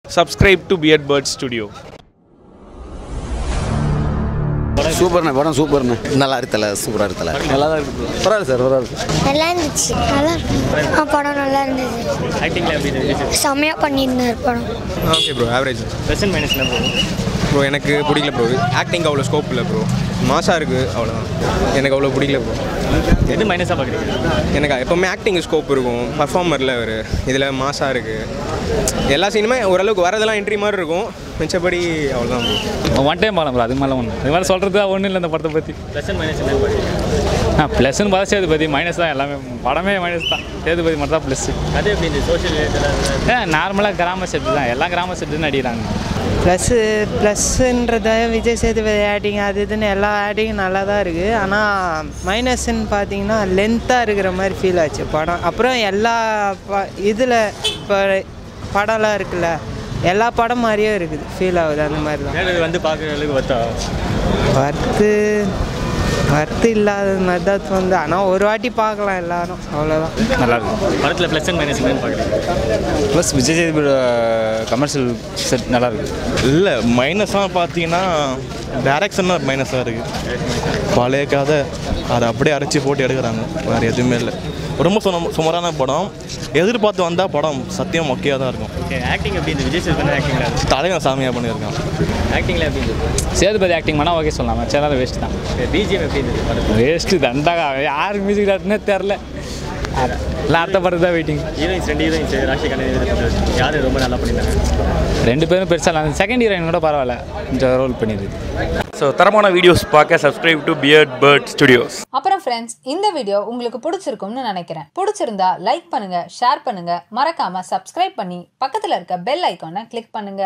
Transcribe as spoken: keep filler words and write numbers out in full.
Subscribe to Beard Bird Studio. சூப்பர்ண்ணே படம் சூப்பர்ண்ணே நல்லா இருக்குல்ல சூப்பராக இருக்குல்ல நல்லா தான் இருக்கு பரவாயில்ல சார் பரவாயில்ல நல்லா இருந்துச்சு நல்லா இருக்கு ஆ படம் நல்லா இருந்துச்சு ஆக்டிங்ல எப்படி இருந்துச்சு செம்மையாக பண்ணியிருந்தார் படம் okay bro average plus and minus என்ன ப்ரோ ப்ரோ எனக்கு பிடிக்கல ப்ரோ ஆக்டிங் அவ்வளோ ஸ்கோப் இல்லை ப்ரோ மாசாக இருக்குது அவ்வளோதான் எனக்கு அவ்வளோ பிடிக்கல ப்ரோ எது மைனஸாக பார்க்குறீங்க எனக்கு எப்போவுமே ஆக்டிங் ஸ்கோப் இருக்கும் பர்ஃபார்மரில் ஒரு இதில் மாசாக இருக்குது எல்லா சீனுமே ஓரளவுக்கு வரதெல்லாம் என்ட்ரி மாதிரி இருக்கும் மிச்சப்படி அவ்வளோதான் ப்ரோ ஒன் டைம் பார்க்கலாம் ப்ரோ அதுக்கு மேலே ஒன்று அது மேலே சொல்கிறது ஒன்றும் இல்லை இந்த படத்தை பற்றி ப்ளஸ் அண்ட் மைனஸ் என்ன பார்க்குறீங்க ஆ ப்ளஸ்ன்னு பார்த்தா சேதுபதி மைனஸ் தான் எல்லாமே படமே மைனஸ் தான் சேதுபதி மட்டும் தான் ப்ளஸ் அது எப்படி இந்த சோஷியல் ரிலேட்டடாக ஏன் நார்மலாக கிராம செட்டு தான் எல்லாம் கிராம செட்டுன்னு அடிக்கிறாங்க ப்ளஸ்ஸு ப்ளஸ்ஸுன்றத விஜய் சேதுபதி ஆக்டிங் அது இதுன்னு எல்லா ஆக்டிங்கும் நல்லா தான் இருக்குது ஆனால் மைனஸ்ன்னு பார்த்தீங்கன்னா லென்த்தாக இருக்கிற மாதிரி ஃபீல் ஆச்சு படம் அப்புறம் எல்லா ப இதில் இப்போ படம்லாம் இருக்குல்ல எல்லா படம் மாதிரியே இருக்குது ஃபீல் ஆகுது அந்த மாதிரி தான் நேரில் வந்து பார்க்குற அளவுக்கு வத்தா வர்த்து வர்த்து இல்லாத மாதிரி தான் வந்து ஆனால் ஒரு வாட்டி பார்க்கலாம் எல்லாரும் அவ்வளோதான் நல்லா இருக்கும் படத்தில் ப்ளஸ் அண்ட் மைனஸ் என்னன்னு பார்க்குறீங்க plus Vijay Sethupathi commercial set நல்லா இருக்குது இல்லை மைனஸாக பார்த்தீங்கன்னா டேரக்ஷன் மைனஸாக இருக்குது பழைய கதை அதை அப்படியே அரைச்சி போட்டு எடுக்கிறாங்க வேறு எதுவுமே இல்லை ரொம்ப சும சுமாரான படம் எதிர்பார்த்து வந்தால் படம் சத்தியம் மொக்கையாக தான் இருக்கும் ஓகே ஆக்டிங் எப்படி இந்த விஜய் சேதுபதி ஆக்டிங்கில் தலைவன் சாமியாக பண்ணியிருக்கான் ஆக்டிங்கில் எப்படி இருந்தது சேதுபதி ஆக்டிங் பண்ணால் ஓகே சொல்லலாம் சேனல் வேஸ்ட் தான் பிஜிஎம் எப்படி இருந்தது படத்தில் வேஸ்ட்டு தண்டாக யாருக்கு மியூசிக் டேரக்டர்னே தெரில எல்லாம் அடுத்த படத்து தான் வெயிட்டிங் ஹீரோயின்ஸ் ரெண்டு ஹீரோயின்ஸ் ராஷி கண்ணன் யார் ரொம்ப நல்லா பண்ணியிருந்தாங்க ரெண்டு பேரும் பெருசாக இல்லை செகண்ட் ஹீரோயின் கூட பரவாயில்ல கொஞ்சம் ரோல் பண்ணியிருக்கு ஸோ தரமான வீடியோஸ் பார்க்க subscribe to Beard Bird Studios. அப்புறம் ஃப்ரெண்ட்ஸ் இந்த வீடியோ உங்களுக்கு பிடிச்சிருக்கும்னு நினைக்கிறேன். பிடிச்சிருந்தா லைக் பண்ணுங்க, ஷேர் பண்ணுங்க, மறக்காம சப்ஸ்கிரைப் பண்ணி பக்கத்துல இருக்க பெல் ஐகானை கிளிக் பண்ணுங்க.